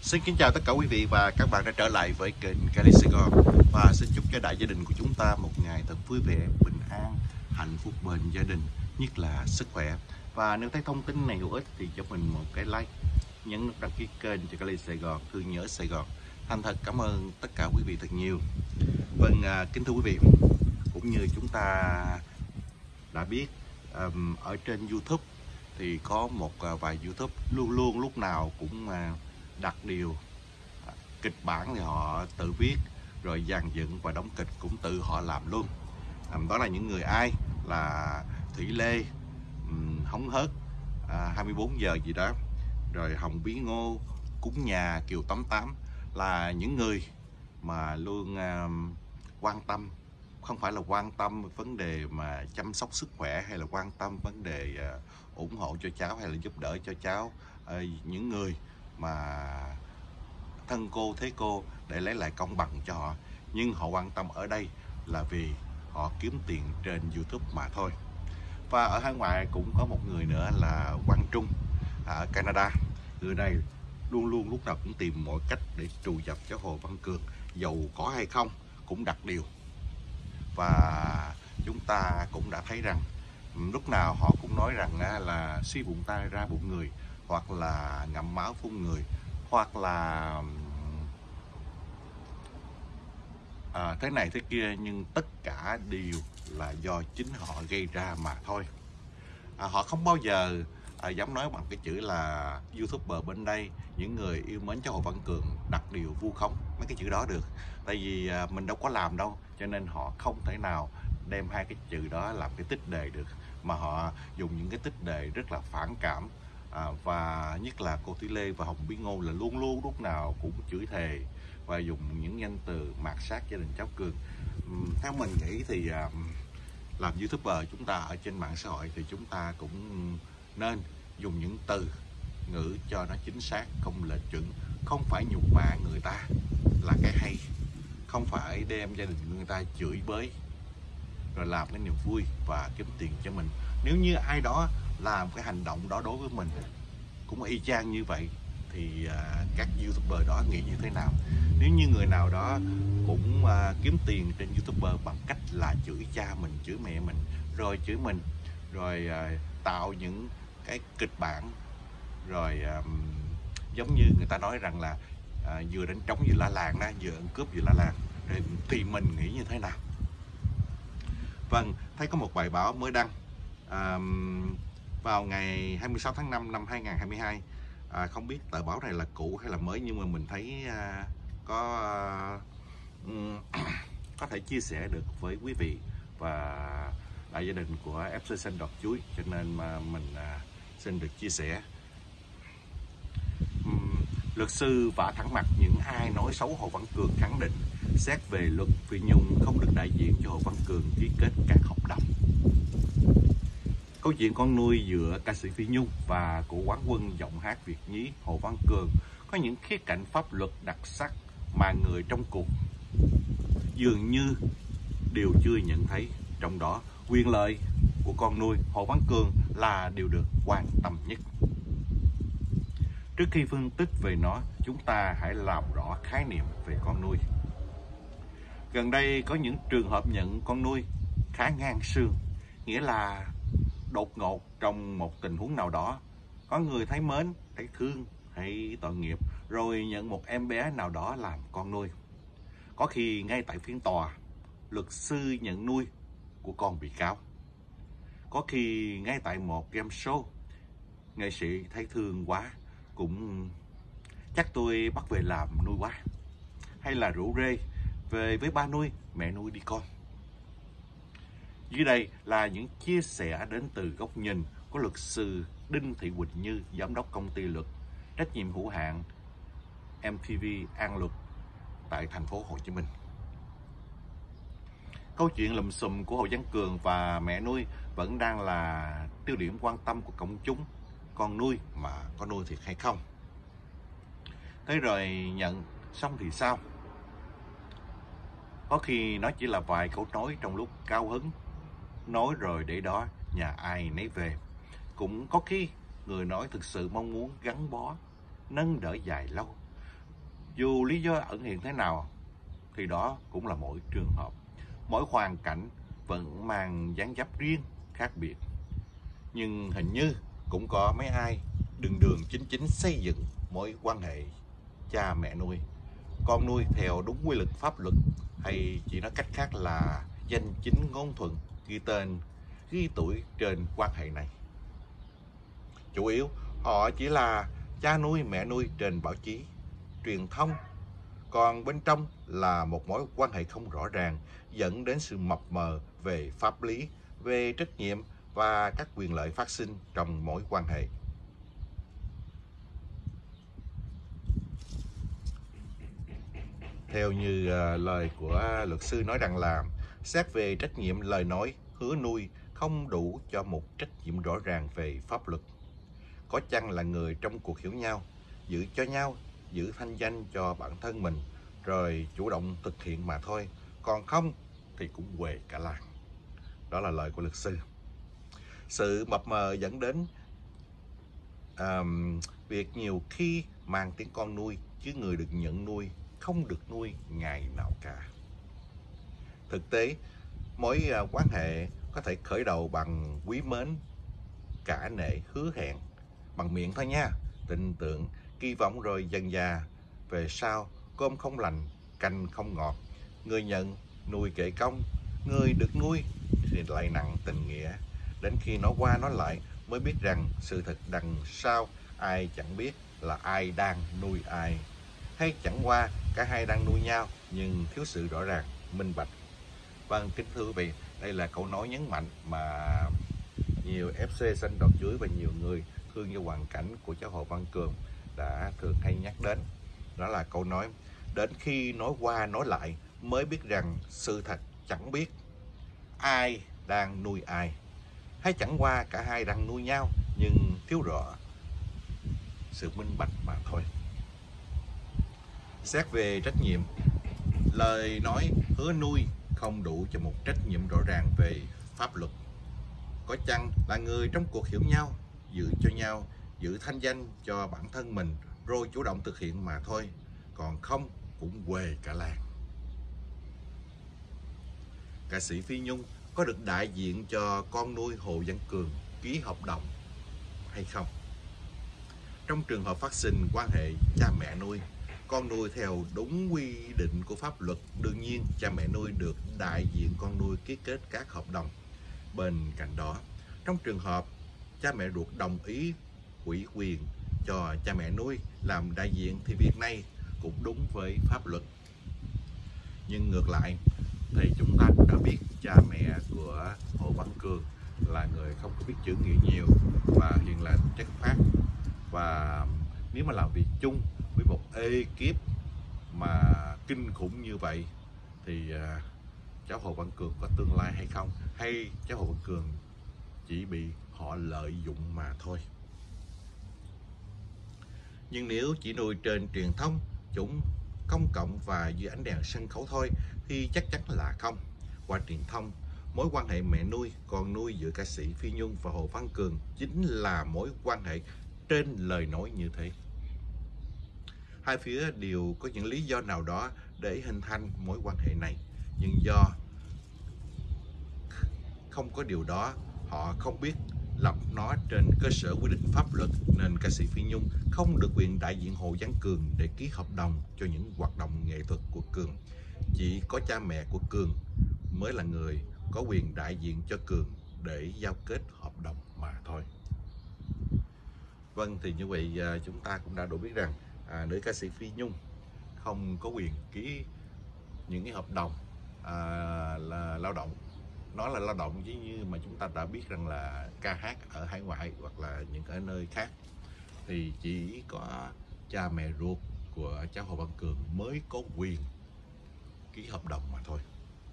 Xin kính chào tất cả quý vị và các bạn đã trở lại với kênh Cali Sài Gòn. Và xin chúc cho đại gia đình của chúng ta một ngày thật vui vẻ, bình an, hạnh phúc bên gia đình, nhất là sức khỏe. Và nếu thấy thông tin này hữu ích thì cho mình một cái like, nhấn nút đăng ký kênh cho Cali Sài Gòn, thương nhớ Sài Gòn. Thành thật cảm ơn tất cả quý vị thật nhiều. Vâng, kính thưa quý vị, cũng như chúng ta đã biết, ở trên YouTube thì có một vài YouTube luôn luôn lúc nào cũng đặt điều kịch bản thì họ tự viết, rồi dàn dựng và đóng kịch cũng tự họ làm luôn. Đó là những người ai là Thủy Lê, Hóng Hớt, 24 giờ gì đó, rồi Hồng Bí Ngô, Cúng Nhà, Kiều 88, là những người mà luôn quan tâm, không phải là quan tâm vấn đề mà chăm sóc sức khỏe, hay là quan tâm vấn đề ủng hộ cho cháu, hay là giúp đỡ cho cháu, những người mà thân cô thế cô để lấy lại công bằng cho họ. Nhưng họ quan tâm ở đây là vì họ kiếm tiền trên YouTube mà thôi. Và ở hải ngoại cũng có một người nữa là Quang Trung ở Canada. Người này luôn luôn lúc nào cũng tìm mọi cách để trù dập cho Hồ Văn Cường, giàu có hay không cũng đặt điều. Và chúng ta cũng đã thấy rằng lúc nào họ cũng nói rằng là suy bụng tay ra bụng người, hoặc là ngậm máu phun người, hoặc là thế này thế kia, nhưng tất cả đều là do chính họ gây ra mà thôi. Họ không bao giờ dám nói bằng cái chữ là YouTuber bên đây, những người yêu mến cho Hồ Văn Cường đặt điều vu khống, mấy cái chữ đó được. Tại vì mình đâu có làm đâu, cho nên họ không thể nào đem hai cái chữ đó làm cái tích đề được, mà họ dùng những cái tích đề rất là phản cảm. Và nhất là cô Thủy Lê và Hồng Bí Ngô là luôn luôn lúc nào cũng chửi thề và dùng những danh từ mạt sát gia đình cháu Cường. Theo mình nghĩ thì làm YouTuber chúng ta ở trên mạng xã hội thì chúng ta cũng nên dùng những từ ngữ cho nó chính xác, không lệch chuẩn, không phải nhục mạ người ta là cái hay, không phải đem gia đình người ta chửi bới rồi làm cái niềm vui và kiếm tiền cho mình. Nếu như ai đó làm cái hành động đó đối với mình cũng y chang như vậy thì các YouTuber đó nghĩ như thế nào? Nếu như người nào đó cũng kiếm tiền trên YouTuber bằng cách là chửi cha mình, chửi mẹ mình, rồi chửi mình, rồi tạo những cái kịch bản, rồi giống như người ta nói rằng là vừa đánh trống vừa la làng, vừa ăn cướp vừa la làng, thì mình nghĩ như thế nào? Vâng, thấy có một bài báo mới đăng vào ngày 26 tháng 5 năm 2022. Không biết tờ báo này là cũ hay là mới, nhưng mà mình thấy có thể chia sẻ được với quý vị và đại gia đình của FC Xanh Đọt Chuối, cho nên mà mình xin được chia sẻ. Luật sư vả thẳng mặt những ai nói xấu Hồ Văn Cường, khẳng định xét về luật Phi Nhung không được đại diện cho Hồ Văn Cường ký kết các hợp đồng. Câu chuyện con nuôi giữa ca sĩ Phi Nhung và của quán quân giọng hát Việt nhí Hồ Văn Cường có những khía cạnh pháp luật đặc sắc mà người trong cuộc dường như đều chưa nhận thấy. Trong đó, quyền lợi của con nuôi Hồ Văn Cường là điều được quan tâm nhất. Trước khi phân tích về nó, chúng ta hãy làm rõ khái niệm về con nuôi. Gần đây có những trường hợp nhận con nuôi khá ngang xương, nghĩa là đột ngột trong một tình huống nào đó, có người thấy mến, thấy thương hay tội nghiệp, rồi nhận một em bé nào đó làm con nuôi. Có khi ngay tại phiên tòa, luật sư nhận nuôi của con bị cáo. Có khi ngay tại một game show, nghệ sĩ thấy thương quá, cũng chắc tôi bắt về làm nuôi quá, hay là rủ rê về với ba nuôi, mẹ nuôi đi con. Dưới đây là những chia sẻ đến từ góc nhìn của luật sư Đinh Thị Quỳnh Như, giám đốc công ty luật trách nhiệm hữu hạn MTV An Luật tại thành phố Hồ Chí Minh. Câu chuyện lùm xùm của Hồ Văn Cường và mẹ nuôi vẫn đang là tiêu điểm quan tâm của công chúng. Con nuôi mà có nuôi thiệt hay không? Thế rồi nhận xong thì sao? Có khi nó chỉ là vài câu nói trong lúc cao hứng, nói rồi để đó, nhà ai nấy về. Cũng có khi người nói thực sự mong muốn gắn bó, nâng đỡ dài lâu, Dù lý do ẩn hiện thế nào thì đó cũng là mỗi trường hợp, mỗi hoàn cảnh vẫn mang dáng dấp riêng khác biệt. Nhưng hình như cũng có mấy ai đường đường chính chính xây dựng mối quan hệ cha mẹ nuôi, con nuôi theo đúng quy luật pháp luật, hay chỉ nói cách khác là danh chính ngôn thuận, ghi tên, ghi tuổi trên quan hệ này. Chủ yếu họ chỉ là cha nuôi mẹ nuôi trên báo chí, truyền thông, còn bên trong là một mối quan hệ không rõ ràng, dẫn đến sự mập mờ về pháp lý, về trách nhiệm và các quyền lợi phát sinh trong mối quan hệ. Theo như lời của luật sư nói rằng là xét về trách nhiệm lời nói, hứa nuôi không đủ cho một trách nhiệm rõ ràng về pháp luật. Có chăng là người trong cuộc hiểu nhau, giữ cho nhau, giữ thanh danh cho bản thân mình, rồi chủ động thực hiện mà thôi. Còn không thì cũng quề cả làng. Đó là lời của luật sư. Sự mập mờ dẫn đến việc nhiều khi mang tiếng con nuôi, chứ người được nhận nuôi không được nuôi ngày nào cả. Thực tế, mối quan hệ có thể khởi đầu bằng quý mến, cả nể, hứa hẹn bằng miệng thôi nha, tin tưởng, kỳ vọng, rồi dần dà về sau cơm không lành, canh không ngọt, người nhận nuôi kể công, người được nuôi thì lại nặng tình nghĩa. Đến khi nói qua nói lại mới biết rằng sự thật đằng sau ai chẳng biết là ai đang nuôi ai, hay chẳng qua cả hai đang nuôi nhau nhưng thiếu sự rõ ràng, minh bạch. Vâng, kính thưa quý vị, đây là câu nói nhấn mạnh mà nhiều FC xanh đọt chuối và nhiều người thương yêu hoàn cảnh của cháu Hồ Văn Cường đã thường hay nhắc đến. Đó là câu nói đến khi nói qua nói lại mới biết rằng sự thật chẳng biết ai đang nuôi ai, hay chẳng qua cả hai đang nuôi nhau nhưng thiếu rõ sự minh bạch mà thôi. Xét về trách nhiệm, lời nói hứa nuôi không đủ cho một trách nhiệm rõ ràng về pháp luật. Có chăng là người trong cuộc hiểu nhau, giữ cho nhau, giữ thanh danh cho bản thân mình, rồi chủ động thực hiện mà thôi. Còn không cũng quề cả làng. Ca sĩ Phi Nhung có được đại diện cho con nuôi Hồ Văn Cường ký hợp đồng hay không? Trong trường hợp phát sinh quan hệ cha mẹ nuôi, con nuôi theo đúng quy định của pháp luật, đương nhiên cha mẹ nuôi được đại diện con nuôi ký kết các hợp đồng. Bên cạnh đó, trong trường hợp cha mẹ ruột đồng ý ủy quyền cho cha mẹ nuôi làm đại diện thì việc này cũng đúng với pháp luật. Nhưng ngược lại thì chúng ta đã biết cha mẹ của Hồ Văn Cường là người không có biết chữ nghĩa nhiều và hiền lành chất phác, và nếu mà làm việc chung với một ekip mà kinh khủng như vậy thì cháu Hồ Văn Cường có tương lai hay không, hay cháu Hồ Văn Cường chỉ bị họ lợi dụng mà thôi. Nhưng nếu chỉ nuôi trên truyền thông, chúng công cộng và dưới ánh đèn sân khấu thôi thì chắc chắn là không. Qua truyền thông, mối quan hệ mẹ nuôi, con nuôi giữa ca sĩ Phi Nhung và Hồ Văn Cường chính là mối quan hệ trên lời nói như thế. Hai phía đều có những lý do nào đó để hình thành mối quan hệ này, nhưng do không có điều đó, họ không biết lập nó trên cơ sở quy định pháp luật, nên ca sĩ Phi Nhung không được quyền đại diện Hồ Văn Cường để ký hợp đồng cho những hoạt động nghệ thuật của Cường. Chỉ có cha mẹ của Cường mới là người có quyền đại diện cho Cường để giao kết hợp đồng mà thôi. Vâng, thì như vậy chúng ta cũng đã đủ biết rằng nữ ca sĩ Phi Nhung không có quyền ký những cái hợp đồng là lao động. Nó là lao động chứ như mà chúng ta đã biết rằng là ca hát ở hải ngoại hoặc là những ở nơi khác thì chỉ có cha mẹ ruột của cháu Hồ Văn Cường mới có quyền ký hợp đồng mà thôi.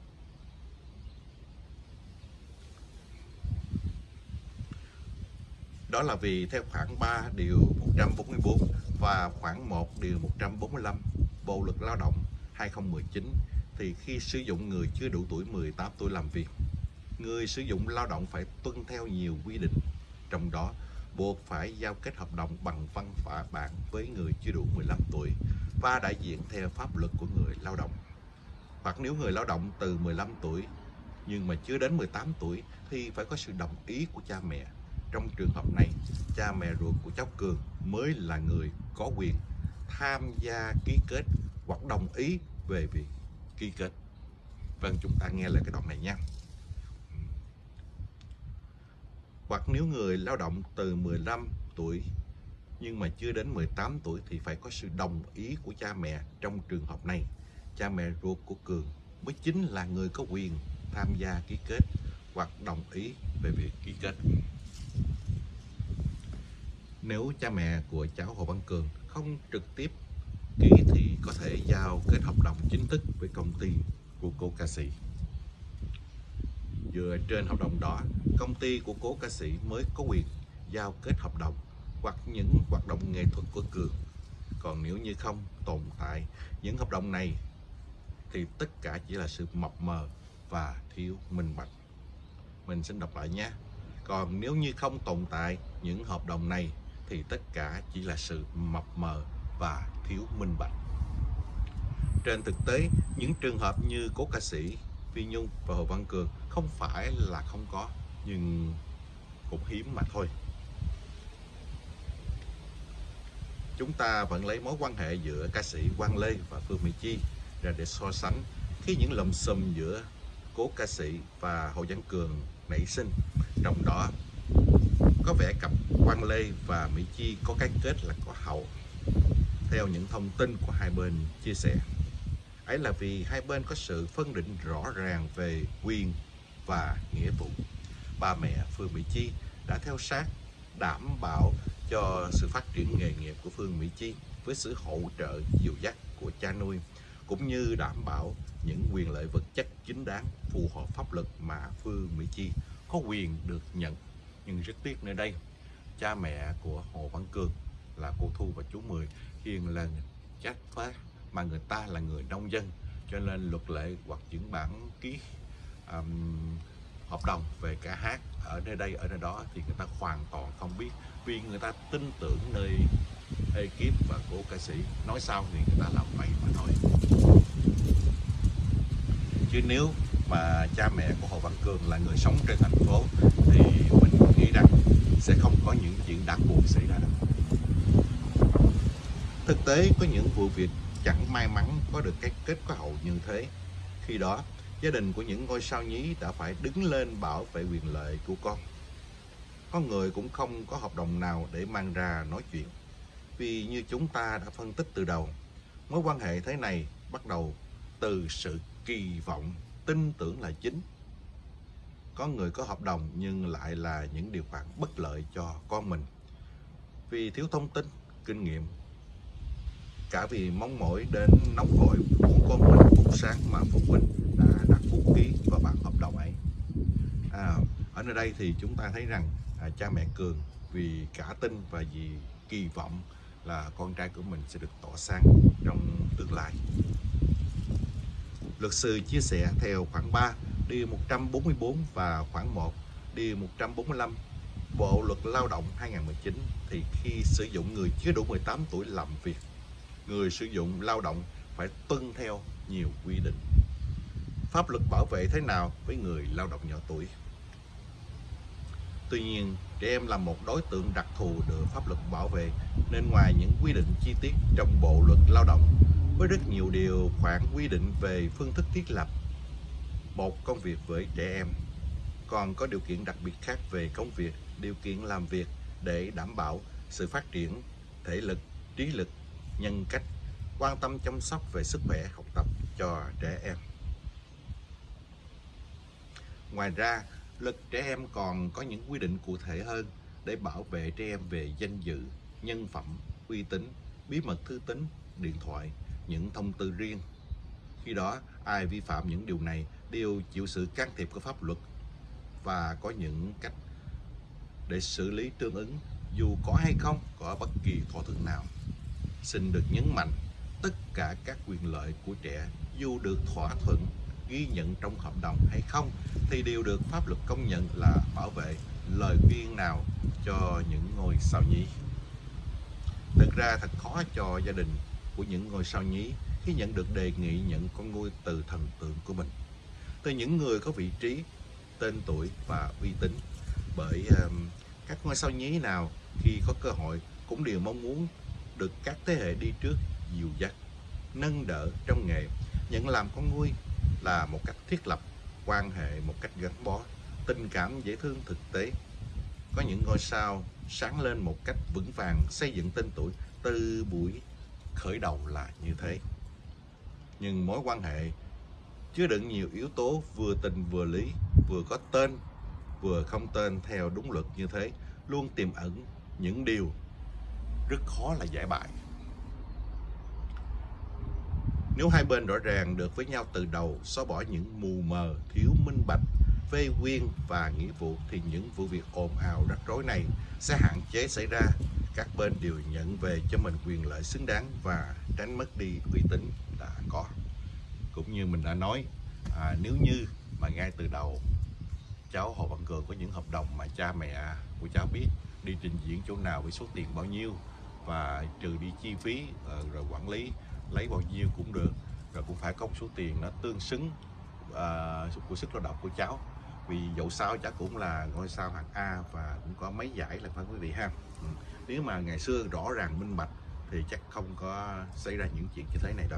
Đó là vì theo khoản 3 điều 144 và khoản 1 điều 145 Bộ luật Lao động 2019 thì khi sử dụng người chưa đủ tuổi 18 tuổi làm việc, người sử dụng lao động phải tuân theo nhiều quy định, trong đó buộc phải giao kết hợp đồng bằng văn bản với người chưa đủ 15 tuổi. và đại diện theo pháp luật của người lao động. Hoặc nếu người lao động từ 15 tuổi nhưng mà chưa đến 18 tuổi thì phải có sự đồng ý của cha mẹ. Trong trường hợp này, cha mẹ ruột của cháu Cường mới là người có quyền tham gia ký kết hoặc đồng ý về việc ký kết. Vâng, chúng ta nghe lại cái đoạn này nha. Hoặc nếu người lao động từ 15 tuổi nhưng mà chưa đến 18 tuổi thì phải có sự đồng ý của cha mẹ. Trong trường hợp này, cha mẹ ruột của Cường mới chính là người có quyền tham gia ký kết hoặc đồng ý về việc ký kết. Nếu cha mẹ của cháu Hồ Văn Cường không trực tiếp ký thì có thể giao kết hợp đồng chính thức với công ty của cô ca sĩ. Dựa trên hợp đồng đó, công ty của cố ca sĩ mới có quyền giao kết hợp đồng hoặc những hoạt động nghệ thuật của Cường. Còn nếu như không tồn tại những hợp đồng này thì tất cả chỉ là sự mập mờ và thiếu minh bạch. Mình xin đọc lại nhé. Còn nếu như không tồn tại những hợp đồng này thì tất cả chỉ là sự mập mờ và thiếu minh bạch. Trên thực tế, những trường hợp như cố ca sĩ Phi Nhung và Hồ Văn Cường không phải là không có, nhưng cũng hiếm mà thôi. Chúng ta vẫn lấy mối quan hệ giữa ca sĩ Quang Lê và Phương Mỹ Chi ra để so sánh khi những lùm xùm giữa cố ca sĩ và Hồ Văn Cường nảy sinh. Trong đó có vẻ cặp Quang Lê và Mỹ Chi có cái kết là có hậu. Theo những thông tin của hai bên chia sẻ, ấy là vì hai bên có sự phân định rõ ràng về quyền và nghĩa vụ. Ba mẹ Phương Mỹ Chi đã theo sát đảm bảo cho sự phát triển nghề nghiệp của Phương Mỹ Chi với sự hỗ trợ dìu dắt của cha nuôi, cũng như đảm bảo những quyền lợi vật chất chính đáng phù hợp pháp luật mà Phương Mỹ Chi có quyền được nhận. Nhưng rất tiếc nơi đây, cha mẹ của Hồ Văn Cường là cô Thu và chú Mười hiện là trách phá, mà người ta là người nông dân, cho nên luật lệ hoặc những bản ký hợp đồng về ca hát ở nơi đây ở nơi đó thì người ta hoàn toàn không biết, vì người ta tin tưởng nơi ekip và cô ca sĩ nói sao thì người ta làm vậy mà thôi. Chứ nếu mà cha mẹ của Hồ Văn Cường là người sống trên thành phố thì mình nghĩ rằng sẽ không có những chuyện đáng buồn xảy ra đâu. Thực tế có những vụ việc chẳng may mắn có được cái kết quả hậu như thế. Khi đó, gia đình của những ngôi sao nhí đã phải đứng lên bảo vệ quyền lợi của con. Có người cũng không có hợp đồng nào để mang ra nói chuyện. Vì như chúng ta đã phân tích từ đầu, mối quan hệ thế này bắt đầu từ sự kỳ vọng, tin tưởng là chính. Có người có hợp đồng nhưng lại là những điều khoản bất lợi cho con mình. Vì thiếu thông tin, kinh nghiệm, cả vì mong mỏi đến nóng vội muốn con mình phúc sáng mà phụ huynh đã đặt bút ký vào bản hợp đồng ấy. Ở nơi đây thì chúng ta thấy rằng cha mẹ Cường vì cả tin và vì kỳ vọng là con trai của mình sẽ được tỏa sáng trong tương lai. Luật sư chia sẻ theo khoản 3 điều 144 và khoản 1 điều 145 Bộ luật Lao động 2019 thì khi sử dụng người chưa đủ 18 tuổi làm việc, người sử dụng lao động phải tuân theo nhiều quy định. Pháp luật bảo vệ thế nào với người lao động nhỏ tuổi? Tuy nhiên, trẻ em là một đối tượng đặc thù được pháp luật bảo vệ, nên ngoài những quy định chi tiết trong Bộ luật Lao động, với rất nhiều điều khoản quy định về phương thức thiết lập một công việc với trẻ em, còn có điều kiện đặc biệt khác về công việc, điều kiện làm việc để đảm bảo sự phát triển thể lực, trí lực, nhân cách, quan tâm chăm sóc về sức khỏe, học tập cho trẻ em. Ngoài ra, luật trẻ em còn có những quy định cụ thể hơn để bảo vệ trẻ em về danh dự, nhân phẩm, uy tín, bí mật thư tín, điện thoại, những thông tư riêng. Khi đó, ai vi phạm những điều này đều chịu sự can thiệp của pháp luật và có những cách để xử lý tương ứng dù có hay không có bất kỳ thỏa thuận nào. Xin được nhấn mạnh, tất cả các quyền lợi của trẻ dù được thỏa thuận, ghi nhận trong hợp đồng hay không thì đều được pháp luật công nhận là bảo vệ lời khuyên nào cho những ngôi sao nhí. Thực ra thật khó cho gia đình của những ngôi sao nhí khi nhận được đề nghị nhận con nuôi từ thần tượng của mình, từ những người có vị trí, tên tuổi và uy tín. Bởi các ngôi sao nhí nào khi có cơ hội cũng đều mong muốn được các thế hệ đi trước dìu dắt, nâng đỡ trong nghề. Nhận làm con nuôi là một cách thiết lập quan hệ một cách gắn bó, tình cảm dễ thương thực tế. Có những ngôi sao sáng lên một cách vững vàng, xây dựng tên tuổi từ buổi khởi đầu là như thế. Nhưng mối quan hệ chứa đựng nhiều yếu tố vừa tình vừa lý, vừa có tên vừa không tên theo đúng luật như thế, luôn tiềm ẩn những điều rất khó là giải bày. Nếu hai bên rõ ràng được với nhau từ đầu, xóa bỏ những mù mờ, thiếu minh bạch về quyền và nghĩa vụ, thì những vụ việc ồn ào rắc rối này sẽ hạn chế xảy ra. Các bên đều nhận về cho mình quyền lợi xứng đáng và tránh mất đi uy tín đã có. Cũng như mình đã nói, nếu như mà ngay từ đầu cháu Hồ Văn Cường có những hợp đồng mà cha mẹ của cháu biết đi trình diễn chỗ nào với số tiền bao nhiêu và trừ đi chi phí, rồi quản lý lấy bao nhiêu cũng được, rồi cũng phải có một số tiền nó tương xứng của sức lao động của cháu, vì dẫu sao cháu cũng là ngôi sao hạng A và cũng có mấy giải là phải quý vị ha. Nếu mà ngày xưa rõ ràng minh bạch thì chắc không có xảy ra những chuyện như thế này đâu.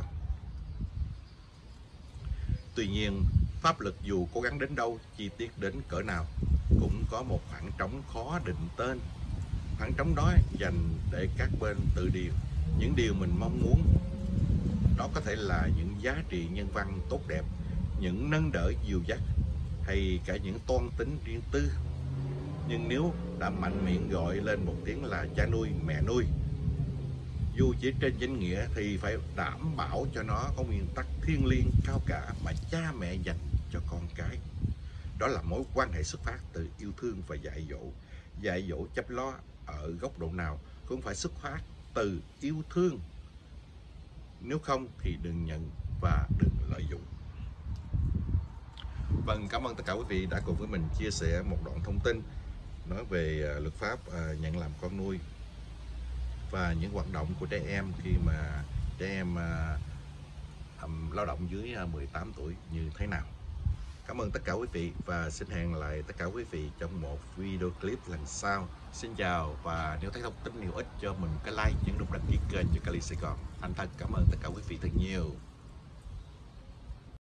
Tuy nhiên, pháp luật dù cố gắng đến đâu, chi tiết đến cỡ nào, cũng có một khoảng trống khó định tên. Khoảng trống đó dành để các bên tự điều những điều mình mong muốn. Đó có thể là những giá trị nhân văn tốt đẹp, những nâng đỡ dìu dắt, hay cả những toan tính riêng tư. Nhưng nếu đã mạnh miệng gọi lên một tiếng là cha nuôi, mẹ nuôi, dù chỉ trên danh nghĩa, thì phải đảm bảo cho nó có nguyên tắc thiêng liêng cao cả mà cha mẹ dành cho con cái. Đó là mối quan hệ xuất phát từ yêu thương và dạy dỗ. Dạy dỗ chăm lo ở góc độ nào cũng phải xuất phát từ yêu thương. Nếu không thì đừng nhận và đừng lợi dụng. Vâng, cảm ơn tất cả quý vị đã cùng với mình chia sẻ một đoạn thông tin nói về luật pháp nhận làm con nuôi và những hoạt động của trẻ em khi mà trẻ em lao động dưới 18 tuổi như thế nào. Cảm ơn tất cả quý vị và xin hẹn lại tất cả quý vị trong một video clip lần sau. Xin chào, và nếu thấy thông tin hữu ích cho mình cái like, nhấn nút đăng ký kênh cho Cali Sài Gòn. Thành thật cảm ơn tất cả quý vị thật nhiều.